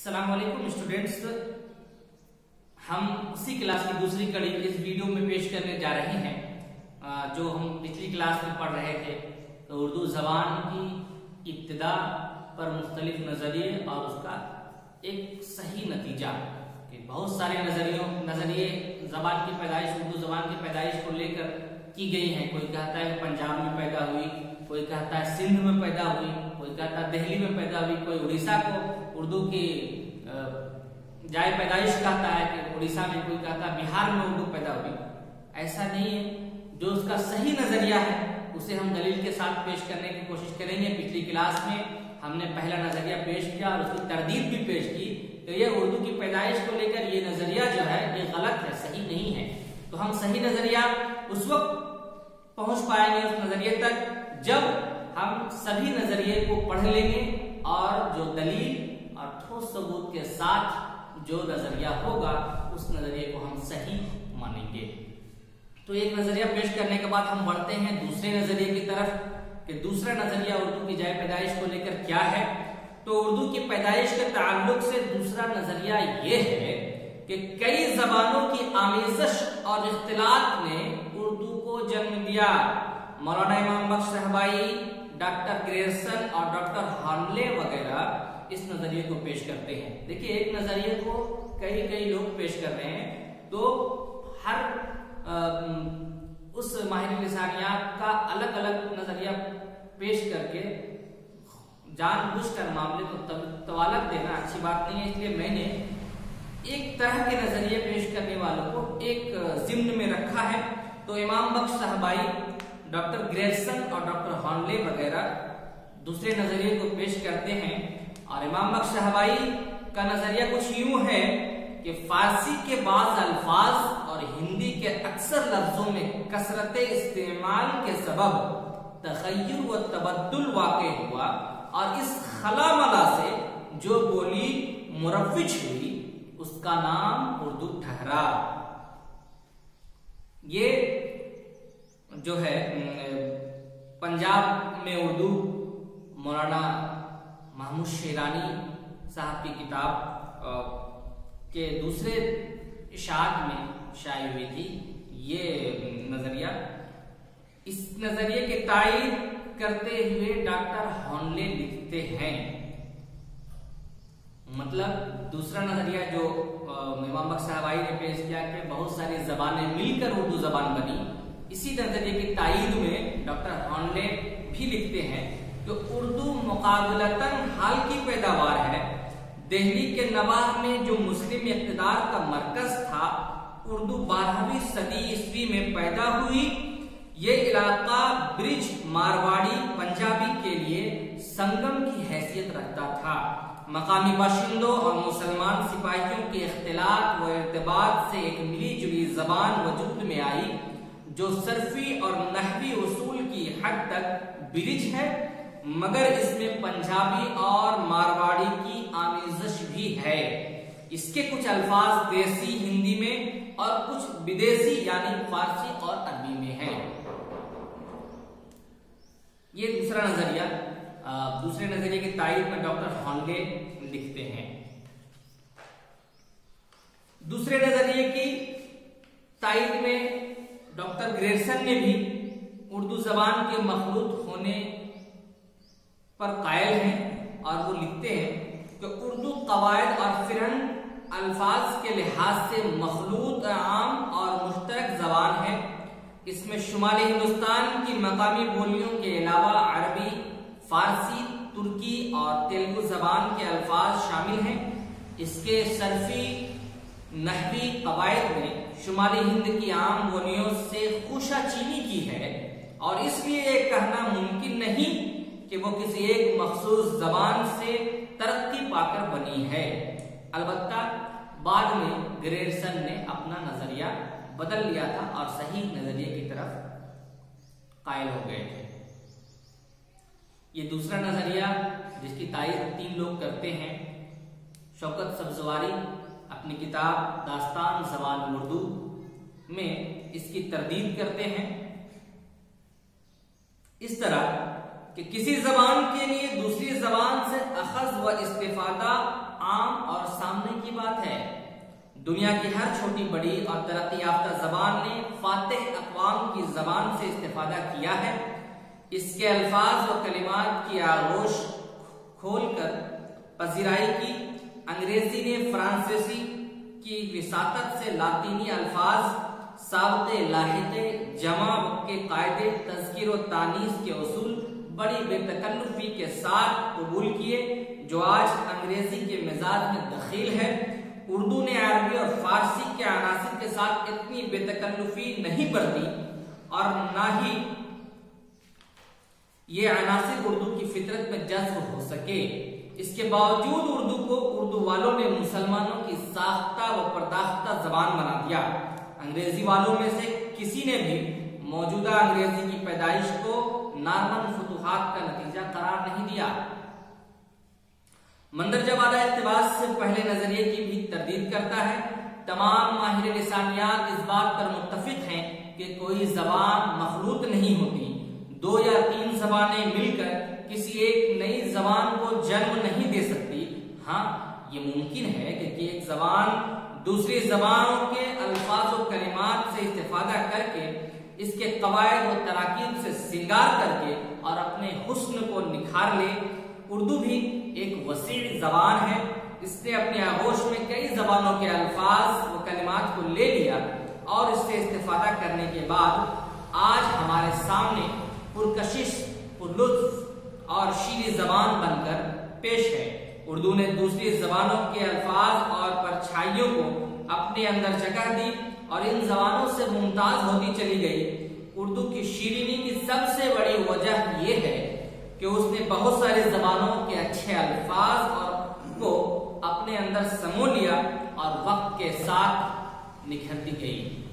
अस्सलाम वालेकुम स्टूडेंट्स, हम उसी क्लास की दूसरी कड़ी इस वीडियो में पेश करने जा रहे हैं जो हम पिछली क्लास में पढ़ रहे थे। तो उर्दू जबान की इब्तिदा पर मुख्तलिफ नजरिए और उसका एक सही नतीजा कि बहुत सारे नजरिए जबान की पैदाइश, उर्दू जबान की पैदाइश को लेकर की गई हैं। कोई कहता है पंजाब में पैदा हुई, कोई कहता है सिंध में पैदा हुई, कोई कहता है दिल्ली में पैदा हुई, कोई उड़ीसा को उर्दू की जाए पैदाइश कहता है कि उड़ीसा में, कोई कहता है बिहार में उर्दू पैदा हुई। ऐसा नहीं है। जो उसका सही नजरिया है उसे हम दलील के साथ पेश करने की कोशिश करेंगे। पिछली क्लास में हमने पहला नजरिया पेश किया और उसकी तरदीद भी पेश की। तो ये उर्दू की पैदाइश को लेकर ये नजरिया जो है ये गलत है, सही नहीं है। तो हम सही नजरिया उस वक्त पहुंच पाएंगे उस नजरिए तक जब हम सभी नजरिए को पढ़ लेंगे और जो दलील और ठोस सबूत के साथ जो नजरिया होगा उस नजरिए को हम सही मानेंगे। तो एक नजरिया पेश करने के बाद हम बढ़ते हैं दूसरे नजरिए की तरफ कि दूसरा नजरिया उर्दू की जाए पैदाइश को लेकर क्या है। तो उर्दू की पैदाइश के ताल्लुक से दूसरा नजरिया ये है कि कई जबानों की आमेज़श और इख्तिलात ने उर्दू को जन्म दिया। मौलाना इमाम बख्श साहबाई, डॉक्टर ग्रेयर्सन और डॉक्टर हॉर्नले वगैरह इस नजरिए को पेश करते हैं। देखिए, एक नजरिए को कई लोग पेश कर रहे हैं, तो हर उस माहिर लिसानियात का अलग अलग नजरिया पेश करके जानबूझकर मामले को तवालक देना अच्छी बात नहीं है। इसलिए मैंने एक तरह के नजरिए पेश करने वालों को एक जिम्न में रखा है। तो इमाम बख्श साहबाई, डॉक्टर ग्रेयर्सन और डॉक्टर हॉर्नले वगैरह दूसरे नजरिए को पेश करते हैं। और इमाम बख्श साहबाई का नजरिया कुछ यूं है कि फारसी के बाज़ अल्फाज और हिंदी के अक्सर लफ्जों में कसरत इस्तेमाल के सबब तग़य्युर व तबद्दुल वाक़े हुआ और इस खलामला से जो बोली मुरव्विज हुई उसका नाम उर्दू ठहरा। ये जो है पंजाब में उर्दू मौलाना महमूद शेरानी साहब की किताब के दूसरे इशाअत में शाये हुई थी ये नजरिया। इस नजरिए की तायीद करते हुए डॉक्टर हॉर्नले लिखते हैं, मतलब दूसरा नजरिया जो इमाम बख्श साहबाई ने पेश किया कि बहुत सारी जबानें मिलकर उर्दू जबान बनी, इसी नजरिए की तायीद में डॉक्टर हॉर्नले भी लिखते हैं कि उर्दू मुकाबलतन हाल की पैदावार है। दिल्ली के नवाह में जो मुस्लिम इक़्तिदार का मरकज था, उर्दू 12वीं सदी ईस्वी में पैदा हुई। ये इलाका ब्रिज, मारवाड़ी, पंजाबी के लिए संगम की हैसियत रखता था। मकामी बाशिंदों और मुसलमान सिपाहियों के इख्तिलात व इर्तिबात से एक मिली जुली जबान वजूद में आई जो सरफी और नहवी उसूल की हद तक ब्रिज है, मगर इसमें पंजाबी और मारवाड़ी की आमेज़श भी है। इसके कुछ अल्फाज देसी हिंदी में और कुछ विदेशी यानी फारसी और अरबी में है। ये दूसरा नजरिया। दूसरे नजरिए की तायीद में डॉक्टर हॉर्नले लिखते हैं। दूसरे नजरिए की तायीद में डॉक्टर ग्रेयर्सन ने भी उर्दू जबान के मखलूत होने पर कायल हैं और वो लिखते हैं कि उर्दू कवायद और फिरन अल्फाज के लिहाज से मखलूत आम और मुश्तरक जबान है। इसमें शुमाली हिंदुस्तान की मकामी बोलियों के अलावा अरबी, फारसी, तुर्की और तेलुगु जबान के अल्फाज शामिल हैं। इसके सरफी नहवी कवायद में शुमाली हिंद की आम बोलियों से खुशाचीनी की है और इसलिए ये कहना मुमकिन नहीं कि वो किसी एक मखसूस जबान से तरक्की पाकर बनी है। अलबत्ता बाद में ग्रेयर्सन ने अपना नजरिया बदल लिया था और सही नजरिए की तरफ कायल हो गए थे। ये दूसरा नजरिया जिसकी तायीद 3 लोग करते हैं। शौकत सब्जवारी अपनी किताब दास्तान ज़बान उर्दू में इसकी तरदीद करते हैं इस तरह कि किसी जबान के लिए दूसरी जबान से अखज़ व इस्तिफादा आम और की बात है। दुनिया की हर छोटी बड़ी और तरक्की याफ्ता जबान ने फातिह अक़वाम की जबान से इस्तेफादा किया है। इसके अल्फाज व कलिमात की आगोश खोलकर पजीराई की। अंग्रेजी ने फ्रांसीसी की विसातत से लातीनी अल्फाज, साबते, लाहिके, जमा के कायदे, तज़किर व तानीस के उसूल बड़ी बेतकल्लुफी के साथ कबूल किए, जो आज अंग्रेजी के मिजाज में दखील है। उर्दू ने अरबी और फारसी के अनासिर के साथ इतनी बेतकल्लुफी नहीं बरती और ना ही ये अनासिर उर्दू की फितरत में जज्ब हो सके। इसके बावजूद उर्दू को उर्दू वालों ने मुसलमानों की साख्ता व पर्दाख्ता जबान बना दिया। अंग्रेजी वालों में से किसी ने भी मौजूदा अंग्रेजी की पैदाइश को नॉर्मन फुतूहात का नतीजा करार नहीं दिया। मंदरजा वाला इक़्तिबास से पहले नजरिए की भी तरदीद करता है। तमाम माहिर लिसानियात इस बात पर मुत्तफिक हैं कि कोई जबान मखलूत नहीं होती। 2 या 3 जबानें मिलकर किसी एक नई जबान को जन्म नहीं दे सकती। हाँ, ये मुमकिन है कि एक जबान दूसरी जबानों के अल्फाज व कलिमात से इस्तेफादा करके, इसके कवायद व तराकीब से सिंगार करके और अपने हुस्न को निखार ले। उर्दू भी एक वसी जबान है। इसने अपने आगोश में कई जबानों के अल्फाज व कलिमात को ले लिया और इससे इस्तेफादा करने के बाद आज हमारे सामने पुरकशिश, पुरलुत्फ और शीरी जबान बनकर पेश है। उर्दू ने दूसरी जबानों के अल्फाज और परछाइयों को अपने अंदर जगह दी और इन जबानों से मुमताज होती चली गई। उर्दू की शीरीनी की सबसे बड़ी वजह यह है कि उसने बहुत सारी जबानों के अच्छे अल्फाज और को अपने अंदर समो लिया और वक्त के साथ निखरती गई।